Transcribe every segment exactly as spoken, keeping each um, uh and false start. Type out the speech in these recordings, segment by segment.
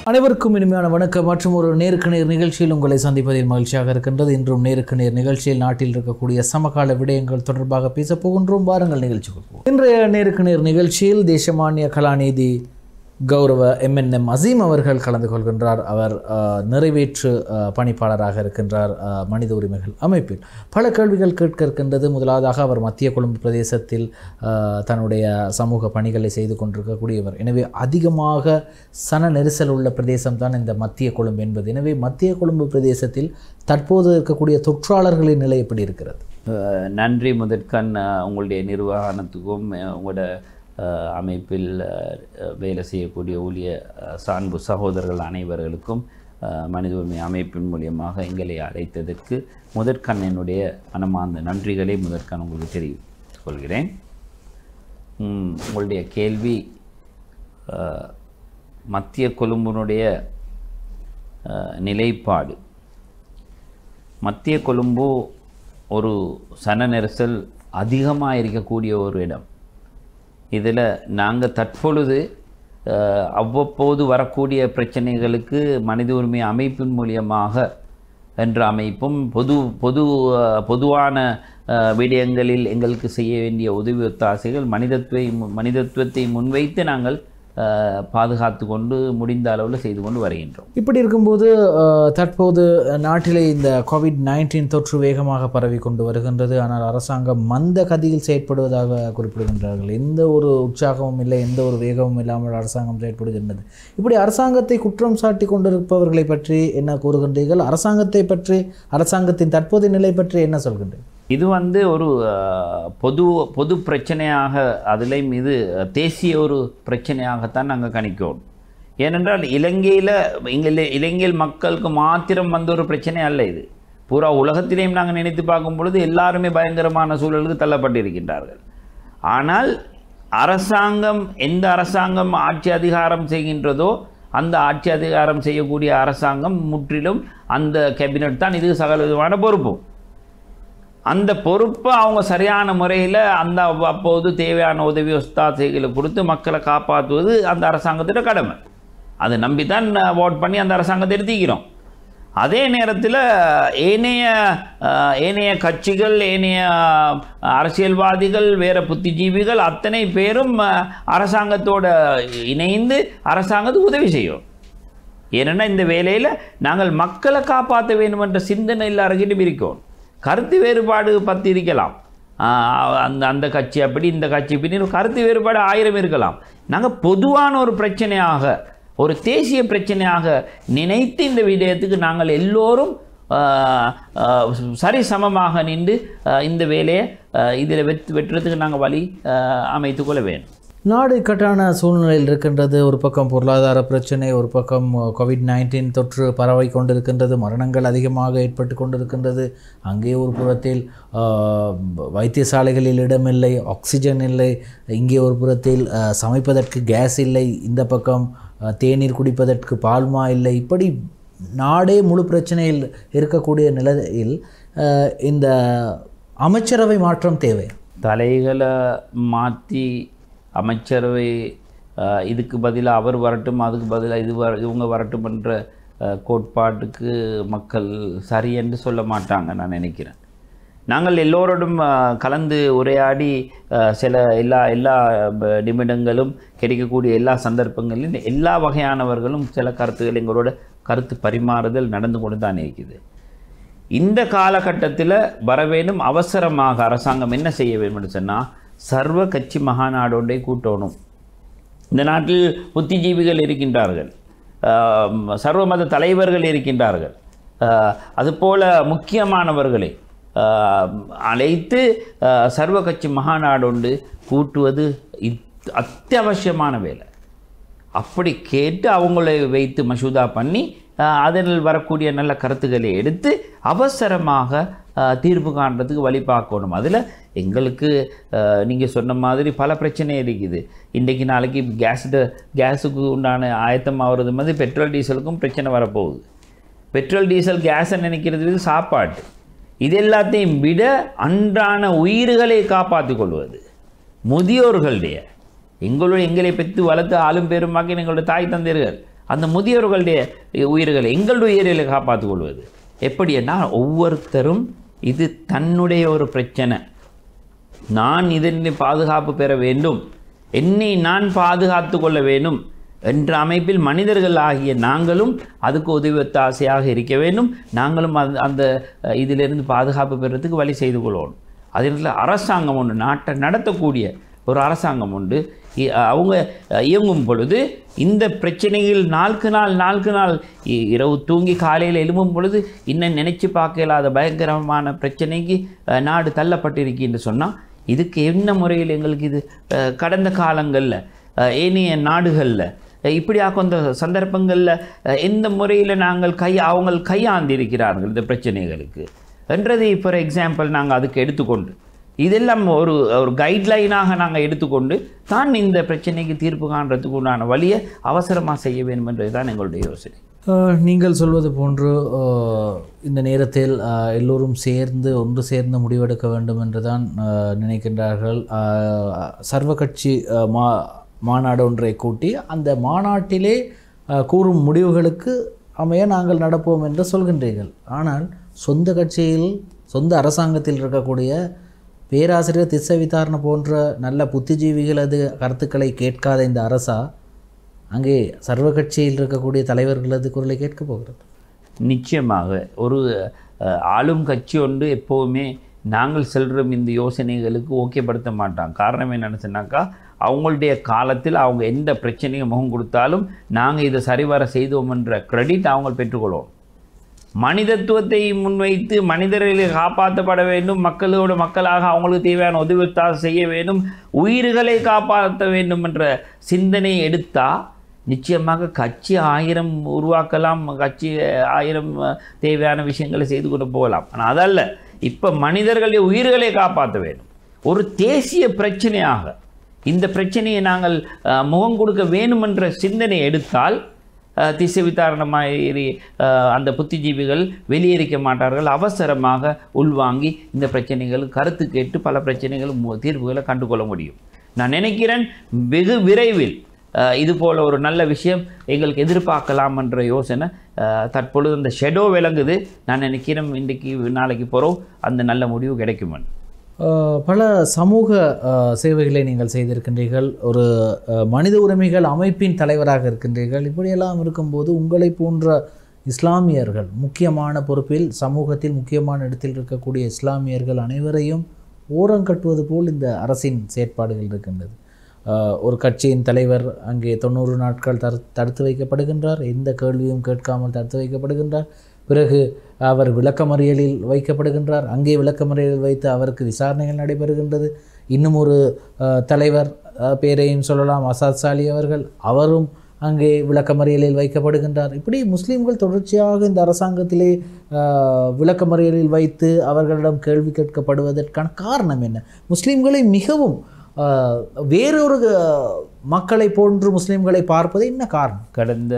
அனைவருக்கும் இனிமையான வணக்கம் மற்றும் ஒரு நேருக்கு நேர் நிகழ்ச்சியில் உங்களை சந்திப்பதில் மகிழ்ச்சியாக இருக்கின்றது. இன்றும் நேருக்கு நேர் நிகழ்ச்சியில் நாட்டில் இருக்கக்கூடிய சமகால விடயங்கள் தொடர்பாக பேசப் போகின்றோம். வாருங்கள் நிகழ்ச்சிக்கு போவோம். இன்றைய நேருக்கு நேர் நிகழ்ச்சியில் தேசமானிய கலாநிதி கௌரவ எம்என்எம் அசீம் அவர்கள் கலந்து கொள்கின்றார். அவர் நிறைவேற்று பணிப்பாளராக இருக்கின்றார் மனித உரிமைகள் அமைப்பில். பல கேள்விகள் கேட்க இருக்கின்றது. முதலாவதாக அவர் மத்திய கொழும்பு பிரதேசத்தில் தன்னுடைய சமூக பணிகளை செய்து கொண்டிருக்கக்கூடியவர். எனவே அதிகமாக சன நெரிசல் உள்ள பிரதேசம் தான் இந்த மத்திய கொழும்பு என்பது. எனவே மத்திய கொழும்பு பிரதேசத்தில் தற்போது இருக்கக்கூடிய தொற்றாளர்களின் நிலை எப்படி இருக்கிறது? நன்றி. முதற்கண் உங்களுடைய நிர்வாகத்துக்கும் உங்களோட அமைப்பில் வேலை செய்யக்கூடிய ஊழிய சான்பு சகோதரர்கள் அனைவர்களுக்கும் மனித உரிமை அமைப்பின் மூலியமாக எங்களை அழைத்ததற்கு முதற்கண் என்னுடைய மனமார்ந்த நன்றிகளை முதற்கண் உங்களுக்கு தெரிவித்துக் கொள்கிறேன். உங்களுடைய கேள்வி மத்திய கொழும்பினுடைய நிலைப்பாடு. மத்திய கொழும்பு ஒரு சன நெரிசல் அதிகமாக இருக்கக்கூடிய ஒரு இடம். இதில் நாங்கள் தற்பொழுது அவ்வப்போது வரக்கூடிய பிரச்சனைகளுக்கு மனித உரிமை அமைப்பின் மூலியமாக என்ற அமைப்பும் பொது பொது பொதுவான விடயங்களில் எங்களுக்கு செய்ய வேண்டிய உதவி ஒத்தாசைகள் மனிதத்துவ மனிதத்துவத்தை முன்வைத்து நாங்கள் பாதுகாத்து கொண்டு முடிந்த அளவில் செய்து கொண்டு வருகின்றோம். இப்படி இருக்கும்போது தற்போது நாட்டிலே இந்த கோவிட் நைன்டீன் தொற்று வேகமாக பரவி கொண்டு வருகின்றது. ஆனால் அரசாங்கம் மந்த கதியில் செயற்படுவதாக குறிப்பிடுகின்றார்கள். எந்த ஒரு உற்சாகமும் இல்லை, எந்த ஒரு வேகமும் இல்லாமல் அரசாங்கம் செயற்படுகின்றது. இப்படி அரசாங்கத்தை குற்றம் சாட்டி கொண்டிருப்பவர்களை பற்றி என்ன கூறுகின்றீர்கள்? அரசாங்கத்தை பற்றி, அரசாங்கத்தின் தற்போதைய நிலை பற்றி என்ன சொல்கின்றீர்கள்? இது வந்து ஒரு பொது பொது பிரச்சனையாக, அதிலையும் இது தேசிய ஒரு பிரச்சனையாகத்தான் நாங்கள் கணிக்கிறோம். ஏனென்றால் இலங்கையில் இங்கே இலங்கையில் மக்களுக்கு மாத்திரம் வந்த ஒரு பிரச்சனை அல்ல இது. பூரா உலகத்திலேயும் நாங்கள் நினைத்து பார்க்கும் பொழுது எல்லாருமே பயங்கரமான சூழலுக்கு தள்ளப்பட்டிருக்கின்றார்கள். ஆனால் அரசாங்கம், எந்த அரசாங்கம் ஆட்சி அதிகாரம் செய்கின்றதோ அந்த ஆட்சி அதிகாரம் செய்யக்கூடிய அரசாங்கம் முற்றிலும் அந்த கேபினட் தான் இதுக்கு சகல விதமான பொறுப்பும். அந்த பொறுப்பை அவங்க சரியான முறையில் அந்த அப்போது தேவையான உதவி ஒத்தாசைகளை கொடுத்து மக்களை காப்பாற்றுவது அந்த அரசாங்கத்தோட கடமை. அதை நம்பி தான் ஓட் பண்ணி அந்த அரசாங்கத்தை எடுத்துக்கிறோம். அதே நேரத்தில் ஏனைய ஏனைய கட்சிகள், ஏனைய அரசியல்வாதிகள், வேறு புத்திஜீவிகள் அத்தனை பேரும் அரசாங்கத்தோடு இணைந்து அரசாங்கத்துக்கு உதவி செய்யும். ஏன்னா இந்த வேலையில் நாங்கள் மக்களை காப்பாற்ற வேண்டும் என்ற சிந்தனை எல்லாருக்கிட்டும் இருக்கோம். கருத்து வேறுபாடு பற்றி இருக்கலாம். அந்த அந்த கட்சி அப்படி, இந்த கட்சி இப்படி கருத்து வேறுபாடு ஆயிரம் இருக்கலாம். நாங்கள் பொதுவான ஒரு பிரச்சனையாக, ஒரு தேசிய பிரச்சனையாக நினைத்து இந்த விடயத்துக்கு நாங்கள் எல்லோரும் சரி சமமாக நின்று இந்த வேலையை இதில் வெற்றி வெட்டுறதுக்கு நாங்கள் வழி அமைத்து கொள்ள வேண்டும். நாடு இக்கட்டான சூழ்நிலையில் இருக்கின்றது. ஒரு பக்கம் பொருளாதார பிரச்சனை, ஒரு பக்கம் கோவிட் நைன்டீன் தொற்று பரவி கொண்டிருக்கின்றது, மரணங்கள் அதிகமாக ஏற்பட்டு கொண்டிருக்கின்றது. அங்கே ஒரு புறத்தில் வைத்தியசாலைகளில் இடமில்லை, ஆக்சிஜன் இல்லை. இங்கே ஒரு புறத்தில் சமைப்பதற்கு கேஸ் இல்லை. இந்த பக்கம் தேநீர் குடிப்பதற்கு பால்மா இல்லை. இப்படி நாடே முழு பிரச்சனையில் இருக்கக்கூடிய நிலையில் இந்த அமைச்சரவை மாற்றம் தேவை. தலைகளை மாற்றி அமைச்சரவை இதுக்கு பதிலாக அவர் வரட்டும், அதுக்கு பதிலாக இது வர இவங்க வரட்டும் என்ற கோட்பாட்டுக்கு மக்கள் சரி என்று சொல்ல மாட்டாங்க நான் நினைக்கிறேன். நாங்கள் எல்லோரோடும் கலந்து உரையாடி சில எல்லா எல்லா நிமிடங்களும் கிடைக்கக்கூடிய எல்லா சந்தர்ப்பங்களிலும் எல்லா வகையானவர்களும் சில கருத்துக்கள் எங்களோட கருத்து பரிமாறுதல் நடந்து கொண்டு தான் இருக்குது. இந்த காலகட்டத்தில் வர வேண்டும், அவசரமாக அரசாங்கம் என்ன செய்ய வேண்டும்னு சொன்னால் சர்வ கட்சி மகாநாடு ஒன்றை கூட்டணும். இந்த நாட்டில் புத்திஜீவிகள் இருக்கின்றார்கள், சர்வ மத தலைவர்கள் இருக்கின்றார்கள், அதுபோல் முக்கியமானவர்களை அழைத்து சர்வ கட்சி மகாநாடு ஒன்று கூட்டுவது அத்தியாவசியமான வேலை. அப்படி கேட்டு அவங்களை வைத்து மசூதா பண்ணி அதில் வரக்கூடிய நல்ல கருத்துக்களை எடுத்து அவசரமாக தீர்வு காண்றதுக்கு வழி பார்க்கணும். அதில் எங்களுக்கு நீங்கள் சொன்ன மாதிரி பல பிரச்சனை இருக்குது. இன்றைக்கு நாளைக்கு கேஸ் கேஸுக்கு உண்டான ஆயத்தம் ஆகிறது மாதிரி பெட்ரோல் டீசலுக்கும் பிரச்சனை வரப்போகுது. பெட்ரோல் டீசல் கேஸை நினைக்கிறது சாப்பாடு. இது எல்லாத்தையும் விட அன்றான உயிர்களை காப்பாற்றி கொள்வது முதியோர்களுடைய, எங்களுடைய எங்களை பெற்று வளர்த்து ஆளும் பெருமாக்கி எங்களுடைய தாய் தந்தையர்கள் அந்த முதியோர்களுடைய உயிர்களை எங்களுடைய உயிர்களை காப்பாற்றிக் கொள்வது எப்படின்னா ஒவ்வொருத்தரும் இது தன்னுடைய ஒரு பிரச்சனை, நான் இதனை பாதுகாப்பு பெற வேண்டும், என்னை நான் பாதுகாத்து கொள்ள வேண்டும் என்ற அமைப்பில் மனிதர்கள் ஆகிய நாங்களும் அதுக்கு உதவி ஆசையாக இருக்க வேண்டும். நாங்களும் அந்த அந்த இதிலிருந்து பாதுகாப்பு பெறுறதுக்கு வழி செய்து கொள்ளணும். அதில் அரசாங்கம் ஒன்று, நாட்டை நடத்தக்கூடிய ஒரு அரசாங்கம் உண்டு. அவங்க இயங்கும் பொழுது இந்த பிரச்சனைகள் நாளுக்கு நாள் நாளுக்கு நாள் இரவு தூங்கி காலையில் எழும்பும் பொழுது இன்னும் நினைச்சு பார்க்க இல்லாத பயங்கரமான பிரச்சனைக்கு நாடு தள்ளப்பட்டிருக்கின்னு சொன்னால் இதுக்கு என்ன முறையில் எங்களுக்கு இது கடந்த காலங்களில் ஏனைய நாடுகளில் இப்படியாக அந்த சந்தர்ப்பங்களில் எந்த முறையில் நாங்கள் கை அவங்க கையாண்டிருக்கிறார்கள் இந்த பிரச்சனைகளுக்கு என்றது ஃபார் எக்ஸாம்பிள் நாங்கள் அதுக்கு எடுத்துக்கொண்டு இதெல்லாம் ஒரு ஒரு கைட்லைனாக நாங்கள் எடுத்துக்கொண்டு தான் இந்த பிரச்சனைக்கு தீர்ப்பு காண்றதுக்கு உண்டான வழியை அவசரமாக செய்ய வேண்டும் என்றது தான் எங்களுடைய யோசனை. நீங்கள் சொல்வது போன்று இந்த நேரத்தில் எல்லோரும் சேர்ந்து ஒன்று சேர்ந்து முடிவெடுக்க வேண்டும் என்று தான் நினைக்கின்றார்கள். சர்வ கட்சி மா மாநாடு ஒன்றை கூட்டி அந்த மாநாட்டிலே கூறும் முடிவுகளுக்கு அமைய நாங்கள் நடப்போம் என்று சொல்கின்றீர்கள். ஆனால் சொந்த கட்சியில் சொந்த அரசாங்கத்தில் இருக்கக்கூடிய பேராசிரியர் திஸ்ஸ விதாரண போன்ற நல்ல புத்திஜீவிகளது கருத்துக்களை கேட்காத இந்த அரசா அங்கே சர்வ கட்சியில் இருக்கக்கூடிய தலைவர்களது குரலை கேட்க போகிறது. நிச்சயமாக ஒரு ஆளும் கட்சி ஒன்று எப்போவுமே நாங்கள் செல்கிற இந்த யோசனைகளுக்கு ஓகேப்படுத்த மாட்டாங்க. காரணம் என்னென்னு சொன்னாக்கா அவங்களுடைய காலத்தில் அவங்க எந்த பிரச்சனையும் முகம் கொடுத்தாலும் நாங்கள் இதை சரிவர செய்தோம் என்ற கிரெடிட் அவங்க பெற்றுக்கொள்வோம். மனிதத்துவத்தை முன்வைத்து மனிதர்களை காப்பாற்றப்பட வேண்டும், மக்களோட மக்களாக அவங்களுக்கு தேவையான உதவி செய்ய வேண்டும், உயிர்களை காப்பாற்ற வேண்டும் என்ற சிந்தனை எடுத்தால் நிச்சயமாக கட்சி ஆயிரம் உருவாக்கலாம், கட்சி ஆயிரம் தேவையான விஷயங்களை செய்து கொண்டு போகலாம். ஆனால் அதல்ல, இப்போ மனிதர்களுடைய உயிர்களை காப்பாற்ற வேண்டும். ஒரு தேசிய பிரச்சனையாக இந்த பிரச்சனையை நாங்கள் முகம் கொடுக்க வேண்டும் என்ற சிந்தனை எடுத்தால் திசை வித்தாரணமாக அந்த புத்திஜீவிகள் வெளியேறிக்க மாட்டார்கள். அவசரமாக உள்வாங்கி இந்த பிரச்சனைகள் கருத்து கேட்டு பல பிரச்சனைகள் தீர்வுகளை கண்டுகொள்ள முடியும். நான் நினைக்கிறேன் வெகு விரைவில் இது போல் ஒரு நல்ல விஷயம் எங்களுக்கு எதிர்பார்க்கலாம் என்ற யோசனை தற்பொழுது அந்த ஷெடோ விளங்குது. நான் நினைக்கிறேன் இன்றைக்கு நாளைக்கு போகிறோம் அந்த நல்ல முடிவு கிடைக்குமென்னு. பல சமூக சேவைகளை நீங்கள் செய்திருக்கின்றீர்கள், ஒரு மனித உரிமைகள் அமைப்பின் தலைவராக இருக்கின்றீர்கள். இப்படியெல்லாம் இருக்கும்போது உங்களை போன்ற இஸ்லாமியர்கள் முக்கியமான பொறுப்பில் சமூகத்தில் முக்கியமான இடத்தில் இருக்கக்கூடிய இஸ்லாமியர்கள் அனைவரையும் ஓரங்கட்டுவது போல் இந்த அரசின் செயற்பாடுகள் இருக்கின்றது. ஒரு கட்சியின் தலைவர் அங்கே தொண்ணூறு நாட்கள் தடு தடுத்து வைக்கப்படுகின்றார், எந்த கேள்வியும் கேட்காமல் தடுத்து வைக்கப்படுகின்றார். பிறகு அவர் விளக்கமறியலில் வைக்கப்படுகின்றார், அங்கே விளக்கமறியலில் வைத்து அவருக்கு விசாரணைகள் நடைபெறுகின்றது. இன்னும் ஒரு தலைவர் பேரையும் சொல்லலாம், அசாத் சாலி அவர்கள், அவரும் அங்கே விளக்கமறியலில் வைக்கப்படுகின்றார். இப்படி முஸ்லீம்கள் தொடர்ச்சியாக இந்த அரசாங்கத்திலே விளக்கமறியலில் வைத்து அவர்களிடம் கேள்வி கேட்கப்படுவதற்கான காரணம் என்ன? முஸ்லீம்களை மிகவும் வேறொரு மக்களை போன்று முஸ்லீம்களை பார்ப்பது என்ன காரணம்? கடந்த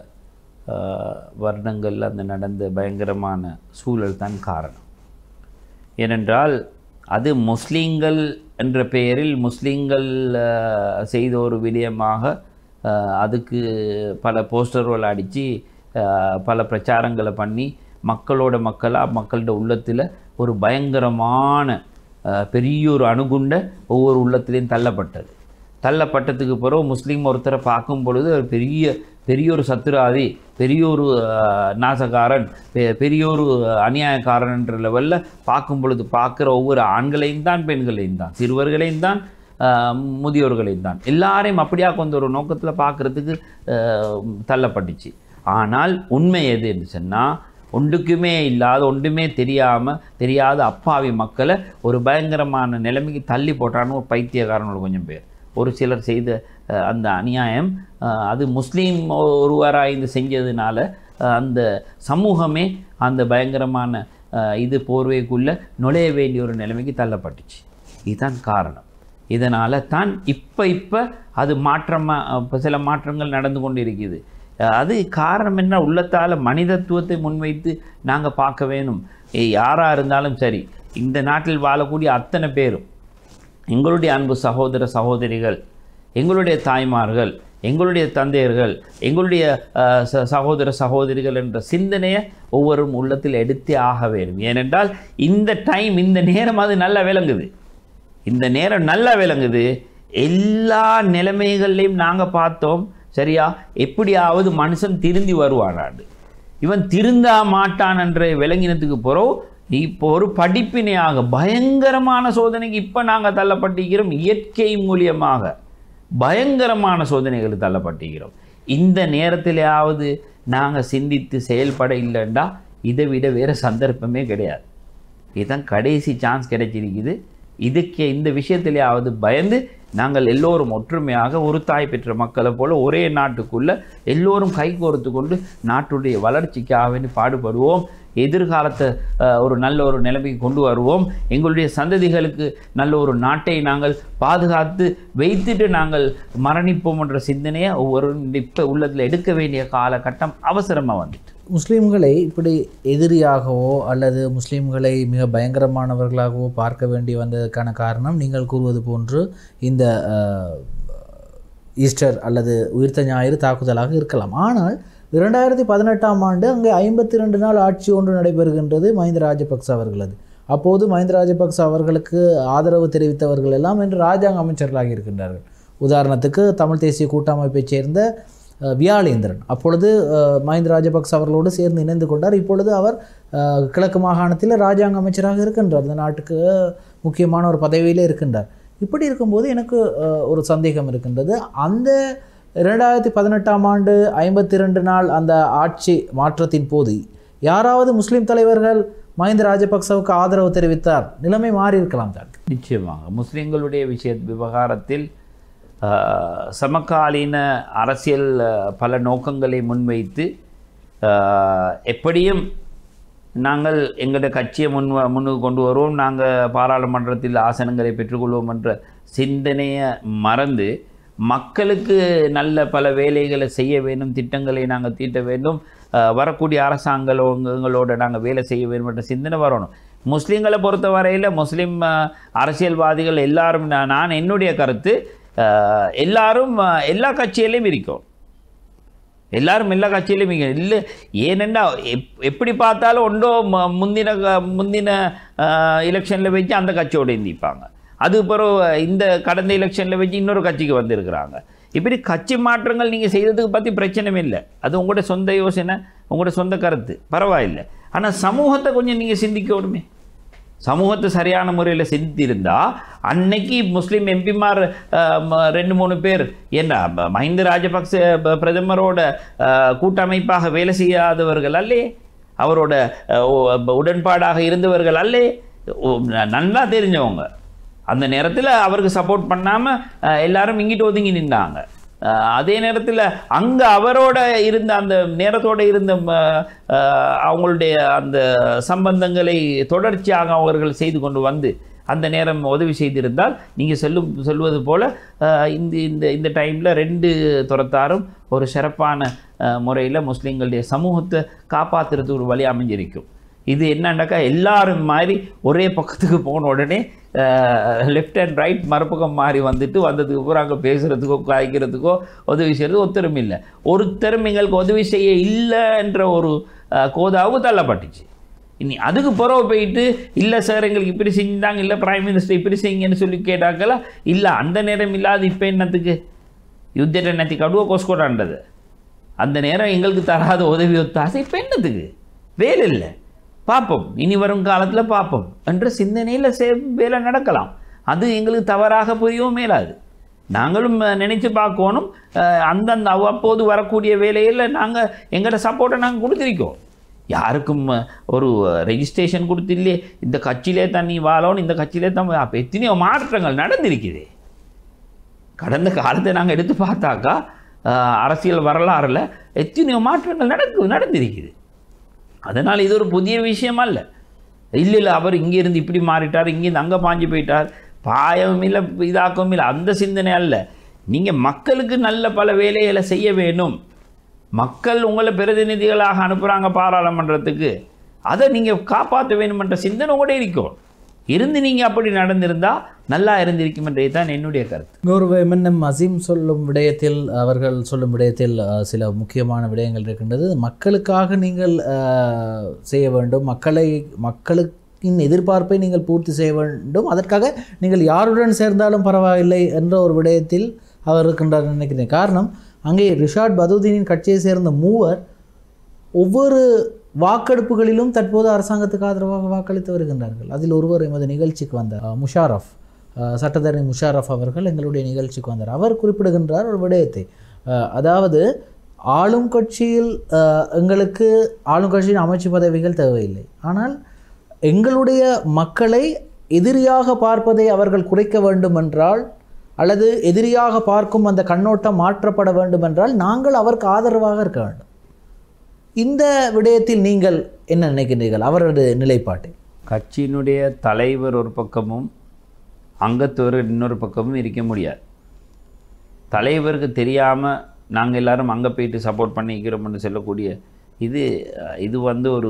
வருடங்களில் அந்த நடந்த பயங்கரமான சூழல் தான் காரணம். ஏனென்றால் அது முஸ்லீம்கள் என்ற பெயரில் முஸ்லீம்கள் செய்த ஒரு விடயமாக அதுக்கு பல போஸ்டர்கள் அடித்து பல பிரச்சாரங்களை பண்ணி மக்களோட மக்களாக மக்களோட உள்ளத்தில் ஒரு பயங்கரமான பெரிய ஒரு அணுகுண்டை ஒவ்வொரு உள்ளத்திலையும் தள்ளப்பட்டது. தள்ளப்பட்டதுக்கு பிறகு முஸ்லீம் ஒருத்தரை பார்க்கும் பொழுது ஒரு பெரிய பெரிய ஒரு சத்துராதி, பெரிய ஒரு நாசகாரன், பெரிய ஒரு அநியாயக்காரன் என்ற லெவலில் பார்க்கும் பொழுது பார்க்குற ஒவ்வொரு ஆண்களையும் தான் பெண்களையும் தான் சிறுவர்களையும் தான் முதியோர்களையும் தான் எல்லாரையும் அப்படியாக கொஞ்சம் ஒரு நோக்கத்தில் பார்க்குறதுக்கு தள்ளப்பட்டுச்சு. ஆனால் உண்மை எது என்று சொன்னால் ஒன்றுக்குமே இல்லாத ஒன்றுமே தெரியாமல் தெரியாத அப்பாவி மக்களை ஒரு பயங்கரமான நிலைமைக்கு தள்ளி போட்டான்னு ஒரு பைத்தியக்காரனோட கொஞ்சம் பேர் ஒரு சிலர் செய்த அந்த அநியாயம் அது முஸ்லீம் ஒருவராய்ந்து செஞ்சதுனால அந்த சமூகமே அந்த பயங்கரமான இது போர்வைக்குள்ளே நுழைய வேண்டிய ஒரு நிலைமைக்கு தள்ளப்பட்டுச்சு. இதுதான் காரணம். இதனால் தான் இப்போ இப்போ அது மாற்றமாக இப்போ சில மாற்றங்கள் நடந்து கொண்டு இருக்குது. அது காரணம் என்ன? உள்ளத்தால் மனிதத்துவத்தை முன்வைத்து நாங்கள் பார்க்க வேணும். யாராக இருந்தாலும் சரி, இந்த நாட்டில் வாழக்கூடிய அத்தனை பேரும் எங்களுடைய அன்பு சகோதர சகோதரிகள், எங்களுடைய தாய்மார்கள், எங்களுடைய தந்தையர்கள், எங்களுடைய சகோதர சகோதரிகள் என்ற சிந்தனையை ஒவ்வொரு உள்ளத்தில் எடுத்தே ஆக வேண்டும். ஏனென்றால் இந்த டைம், இந்த நேரம் அது நல்லா விளங்குது. இந்த நேரம் நல்லா விளங்குது. எல்லா நிலைமைகள்லையும் நாங்கள் பார்த்தோம், சரியா, எப்படியாவது மனுஷன் திருந்தி வருவானாண்டு. இவன் திருந்தா மாட்டான் என்ற விளங்கினத்துக்கு பிறகு இப்போ ஒரு படிப்பினையாக பயங்கரமான சோதனைக்கு இப்போ நாங்கள் தள்ளப்பட்டிருக்கிறோம். இயற்கை மூலியமாக பயங்கரமான சோதனைகளுக்கு தள்ளப்பட்டிருக்கிறோம். இந்த நேரத்திலேயாவது நாங்கள் சிந்தித்து செயல்பட இல்லைண்டா இதை விட வேறு சந்தர்ப்பமே கிடையாது. இதுதான் கடைசி சான்ஸ் கிடைச்சிருக்குது. இதுக்கு இந்த விஷயத்திலேயாவது பயந்து நாங்கள் எல்லோரும் ஒற்றுமையாக ஒரு தாய் பெற்ற மக்களை போல் ஒரே நாட்டுக்குள்ளே எல்லோரும் கை கோர்த்து கொண்டு நாட்டுடைய வளர்ச்சிக்காக வேண்டி பாடுபடுவோம். எதிர்காலத்தை ஒரு நல்ல ஒரு நிலைமைக்கு கொண்டு வருவோம். எங்களுடைய சந்ததிகளுக்கு நல்ல ஒரு நாட்டை நாங்கள் பாதுகாத்து வைத்துட்டு நாங்கள் மரணிப்போம் என்ற சிந்தனையை ஒவ்வொரு இப்போ உள்ளத்தில் எடுக்க வேண்டிய காலகட்டம் அவசரமாக வந்துட்டு. முஸ்லீம்களை இப்படி எதிரியாகவோ அல்லது முஸ்லீம்களை மிக பயங்கரமானவர்களாகவோ பார்க்க வேண்டி வந்ததற்கான காரணம் நீங்கள் கூறுவது போன்று இந்த ஈஸ்டர் அல்லது உயிர்த்த ஞாயிறு தாக்குதலாக இருக்கலாம். ஆனால் இரண்டாயிரத்தி பதினெட்டாம் ஆண்டு அங்கே ஐம்பத்தி ரெண்டு நாள் ஆட்சி ஒன்று நடைபெறுகின்றது மஹிந்த ராஜபக்ச அவர்களது. அப்போது மஹிந்த ராஜபக்ச அவர்களுக்கு ஆதரவு தெரிவித்தவர்கள் எல்லாம் இன்று ராஜாங்க அமைச்சர்களாக இருக்கின்றார்கள். உதாரணத்துக்கு தமிழ் தேசிய கூட்டமைப்பைச் சேர்ந்த வியாழேந்திரன் அப்பொழுது மஹிந்த ராஜபக்ச அவர்களோடு சேர்ந்து இணைந்து கொண்டார். இப்பொழுது அவர் கிழக்கு மாகாணத்தில் ராஜாங்க அமைச்சராக இருக்கின்றார். இந்த நாட்டுக்கு முக்கியமான ஒரு பதவியிலே இருக்கின்றார். இப்படி இருக்கும்போது எனக்கு ஒரு சந்தேகம் இருக்கின்றது. அந்த இரண்டாயிரத்தி பதினெட்டாம் ஆண்டு ஐம்பத்தி ரெண்டு நாள் அந்த ஆட்சி மாற்றத்தின் போது யாராவது முஸ்லீம் தலைவர்கள் மஹிந்த ராஜபக்சவுக்கு ஆதரவு தெரிவித்தார், நிலைமை மாறி இருக்கலாம் தான். நிச்சயமாக முஸ்லீம்களுடைய விஷய விவகாரத்தில் சமகாலீன அரசியல் பல நோக்கங்களை முன்வைத்து எப்படியும் நாங்கள் எங்களுடைய கட்சியை முன் முன்னுக்கு கொண்டு வருவோம், நாங்கள் பாராளுமன்றத்தில் ஆசனங்களை பெற்றுக்கொள்வோம் என்ற சிந்தனையை மறந்து மக்களுக்கு நல்ல பல வேலைகளை செய்ய வேண்டும், திட்டங்களை நாங்கள் தீட்ட வேண்டும், வரக்கூடிய அரசாங்கங்களோட நாங்கள் வேலை செய்ய வேண்டும் என்ற சிந்தனை வரணும். முஸ்லீம்களை பொறுத்த வரையில் முஸ்லீம் அரசியல்வாதிகள் எல்லாரும், நான் என்னுடைய கருத்து, எல்லாரும் எல்லா கட்சியிலையும் இருக்கும், எல்லாரும் எல்லா கட்சியிலையும் இருக்கும். இல்லை ஏனென்னா எப் எப்படி பார்த்தாலும் ஒன்றோ முந்தின முந்தின எலெக்ஷனில் வச்சு அந்த கட்சியோடு இருந்திப்பாங்க, அது பிறகு இந்த கடந்த எலெக்ஷனில் வச்சு இன்னொரு கட்சிக்கு வந்திருக்கிறாங்க. இப்படி கட்சி மாற்றங்கள் நீங்கள் செய்ததுக்கு பற்றி பிரச்சனையும் இல்லை, அது உங்களோட சொந்த யோசனை, உங்களோட சொந்த கருத்து, பரவாயில்லை. ஆனால் சமூகத்தை கொஞ்சம் நீங்கள் சிந்திக்கணுமே. சமூகத்தை சரியான முறையில் சிந்தித்திருந்தால் அன்னைக்கு முஸ்லீம் எம்பிமார் ரெண்டு மூணு பேர் என்ன மஹிந்த ராஜபக்ச பிரதமரோட கூட்டமைப்பாக வேலை செய்யாதவர்கள் அல்லே, அவரோட உடன்பாடாக இருந்தவர்கள் அல்லே, நல்லா தெரிஞ்சவங்க. அந்த நேரத்தில் அவருக்கு சப்போர்ட் பண்ணாமல் எல்லாரும் இங்கிட்டு ஒதுங்கி நின்றாங்க. அதே நேரத்தில் அங்கே அவரோட இருந்த அந்த நேரத்தோடு இருந்த அவங்களுடைய அந்த சம்பந்தங்களை தொடர்ச்சியாக அவர்கள் செய்து கொண்டு வந்து அந்த நேரம் உதவி செய்திருந்தால் நீங்கள் சொல்லும் சொல்வது போல் இந்த இந்த இந்த டைமில் ரெண்டு துறத்தாரும் ஒரு சிறப்பான முறையில் முஸ்லீம்களுடைய சமூகத்தை காப்பாற்றுறதுக்கு ஒரு வழி அமைஞ்சிருக்கும். இது என்னன்னாக்கா எல்லாரும் மாதிரி ஒரே பக்கத்துக்கு போன உடனே லெஃப்ட் அண்ட் ரைட் மறுபக்கம் மாறி வந்துட்டு வந்ததுக்கு அப்புறம் அங்கே பேசுகிறதுக்கோ காய்க்கிறதுக்கோ உதவி செய்கிறது ஒருத்தரும் இல்லை. ஒருத்தரும் எங்களுக்கு உதவி செய்ய இல்லைன்ற ஒரு கோதாவுக்கு தள்ளப்பட்டுச்சு. இனி அதுக்கு பிறகு போயிட்டு இல்லை சார் எங்களுக்கு இப்படி செஞ்சாங்க, இல்லை பிரைம் மினிஸ்டர் இப்படி செய்யுங்கன்னு சொல்லி கேட்டாங்களா, இல்லை அந்த நேரம் இல்லாது இப்போ என்னத்துக்கு யுத்தத்தை என்னத்துக்கு கடுவ கோஸ்கோடான்றது, அந்த நேரம் எங்களுக்கு தராத உதவி ஒத்தாசை இப்போ என்னத்துக்கு, வேலை இல்லை, பார்ப்போம் இனி வரும் காலத்தில் பார்ப்போம் என்ற சிந்தனையில் சே வேலை நடக்கலாம். அது எங்களுக்கு தவறாக புரியவும் மேலாது. நாங்களும் நினச்சி பார்க்கணும், அந்தந்த அவ்வப்போது வரக்கூடிய வேலையில் நாங்கள் எங்களோட சப்போர்ட்டை நாங்கள் கொடுத்துருக்கோம். யாருக்கும் ஒரு ரெஜிஸ்ட்ரேஷன் கொடுத்தில்லையே, இந்த கட்சியிலே தான் நீ வாழணும், இந்த கட்சியிலே தான். அப்போ எத்தனையோ மாற்றங்கள் நடந்திருக்குது. கடந்த காலத்தை நாங்கள் எடுத்து பார்த்தாக்கா அரசியல் வரலாறில் எத்தனையோ மாற்றங்கள் நடக்கு நடந்திருக்குது. அதனால் இது ஒரு புதிய விஷயம் அல்ல. இல்லை இல்லை அவர் இங்கேருந்து இப்படி மாறிட்டார், இங்கேருந்து அங்கே பாஞ்சு போயிட்டார், பாயவும் இல்லை இதாக்கவும் இல்லை, அந்த சிந்தனை அல்ல. நீங்கள் மக்களுக்கு நல்ல பல வேலைகளை செய்ய வேணும். மக்கள் உங்களை பிரதிநிதிகளாக அனுப்புகிறாங்க பாராளுமன்றத்துக்கு, அதை நீங்கள் காப்பாற்ற வேணுமென்ற சிந்தனை கூட இருக்கும். இருந்து நீங்கள் அப்படி நடந்திருந்தால் நல்லா இருந்திருக்கும் என்றே தான் என்னுடைய கருத்து. கௌரவ எம்என்எம் அசீம் சொல்லும் விடயத்தில் அவர்கள் சொல்லும் விடயத்தில் சில முக்கியமான விடயங்கள் இருக்கின்றது. மக்களுக்காக நீங்கள் செய்ய வேண்டும், மக்களை மக்களுக்கின் எதிர்பார்ப்பை நீங்கள் பூர்த்தி செய்ய வேண்டும், அதற்காக நீங்கள் யாருடன் சேர்ந்தாலும் பரவாயில்லை என்ற ஒரு விடயத்தில் அவர் இருக்கின்றார் நினைக்கிறேன். காரணம், அங்கே ரிஷாட் பதுதீனின் கட்சியை சேர்ந்த மூவர் ஒவ்வொரு வாக்கெடுப்புகளிலும் தற்போது அரசாங்கத்துக்கு ஆதரவாக வாக்களித்து வருகின்றார்கள். அதில் ஒருவர் எமது நிகழ்ச்சிக்கு வந்தார், முஷாரஃப், சட்டத்தரணி முஷாரஃப் அவர்கள் எங்களுடைய நிகழ்ச்சிக்கு வந்தார். அவர் குறிப்பிடுகின்றார் ஒரு விடயத்தை, அதாவது ஆளும் கட்சியில் எங்களுக்கு ஆளும் கட்சியின் அமைச்சு பதவிகள் தேவையில்லை, ஆனால் எங்களுடைய மக்களை எதிரியாக பார்ப்பதை அவர்கள் குறைக்க வேண்டும் என்றால், அல்லது எதிரியாக பார்க்கும் அந்த கண்ணோட்டம் மாற்றப்பட வேண்டும் என்றால் நாங்கள் அவருக்கு ஆதரவாக இருக்க வேண்டும். இந்த விடயத்தில் நீங்கள் என்ன நினைக்கின்றீர்கள், அவரது நிலைப்பாட்டை? கட்சியினுடைய தலைவர் ஒரு பக்கமும் அங்கத்தவர் இன்னொரு பக்கமும் இருக்க முடியாது. தலைவருக்கு தெரியாமல் நாங்கள் எல்லாரும் அங்கே போயிட்டு சப்போர்ட் பண்ணிக்கிறோம்னு சொல்லக்கூடிய இது இது வந்து ஒரு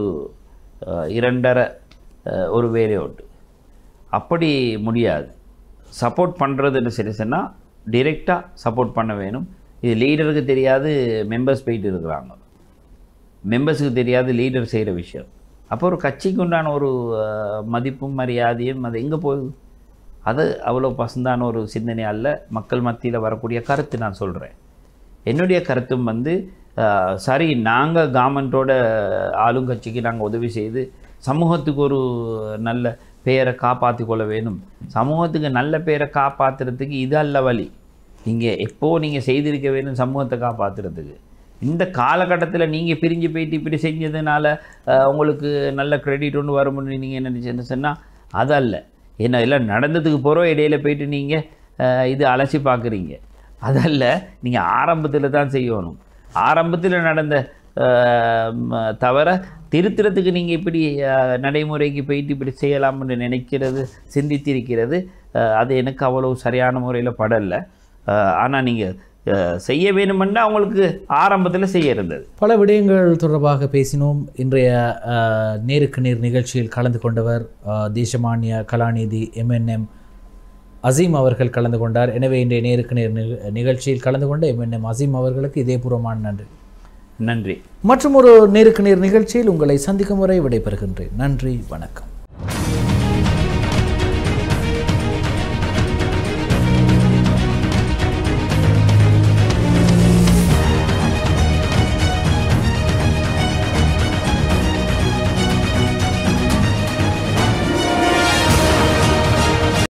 இரண்டரை ஒரு வேலை ஓட்டு. அப்படி முடியாது. சப்போர்ட் பண்ணுறதுன்னு சரி சொன்னால் டிரெக்டாக சப்போர்ட் பண்ண வேணும். இது லீடருக்கு தெரியாது, மெம்பர்ஸ் போயிட்டு இருக்கிறாங்க. மெம்பர்ஸுக்கு தெரியாது லீடர் செய்கிற விஷயம். அப்போ ஒரு கட்சிக்கு உண்டான ஒரு மதிப்பும் மரியாதையும் அது எங்கே போகுது? அது அவ்வளோ பசந்தான ஒரு சிந்தனை அல்ல. மக்கள் மத்தியில் வரக்கூடிய கருத்து நான் சொல்கிறேன். என்னுடைய கருத்தும் வந்து சரி, நாங்கள் கவர்மெண்ட்டோட ஆளுங்கட்சிக்கு நாங்கள் உதவி செய்து சமூகத்துக்கு ஒரு நல்ல பெயரை காப்பாற்றி கொள்ள வேணும். சமூகத்துக்கு நல்ல பெயரை காப்பாற்றுறதுக்கு இது அல்ல வழி. நீங்கள் எப்போது நீங்கள் செய்திருக்க வேணும் சமூகத்தை காப்பாற்றுறதுக்கு. இந்த காலகட்டத்தில் நீங்கள் பிரிஞ்சு போயிட்டு இப்படி செஞ்சதுனால உங்களுக்கு நல்ல கிரெடிட் ஒன்று வரும்னு நீங்கள் என்ன நினச்சேன்னு சொன்னால் அது அல்ல. ஏன்னா எல்லாம் நடந்ததுக்கு போகிறோம், இடையில போயிட்டு நீங்கள் இது அலசி பார்க்குறீங்க. அதல்ல, நீங்கள் ஆரம்பத்தில் தான் செய்யணும். ஆரம்பத்தில் நடந்த தவிர திருத்துறதுக்கு நீங்கள் இப்படி நடைமுறைக்கு போயிட்டு இப்படி செய்யலாம்னு நினைக்கிறது, சிந்தித்திருக்கிறது, அது எனக்கு அவ்வளோ சரியான முறையில் படலை. ஆனால் நீங்கள் செய்ய வேணுமென்னா அவங்களுக்கு ஆரம்பத்தில் செய்ய இருந்தது. பல விடயங்கள் தொடர்பாக பேசினோம். இன்றைய நேருக்கு நேர் நிகழ்ச்சியில் கலந்து கொண்டவர் தேசமானிய கலாநிதி எம்என்எம் அசீம் அவர்கள் கலந்து கொண்டார். எனவே இன்றைய நேருக்கு நேர் நிகழ்ச்சியில் கலந்து கொண்ட எம்என்எம் அசீம் அவர்களுக்கு இதயபூர்வமான நன்றி. நன்றி. மற்றும் ஒரு நேருக்கு நேர் நிகழ்ச்சியில் உங்களை சந்திக்கும் வரை விடைபெறுகின்றேன். நன்றி, வணக்கம்.